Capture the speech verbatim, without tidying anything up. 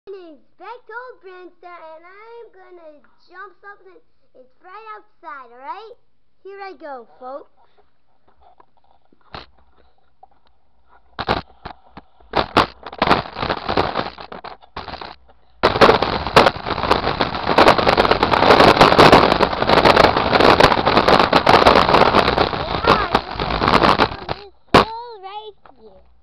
My name's Bechtold Branster, and I'm gonna jump something. It's right outside, alright? Here I go, folks. Yeah, it's right here.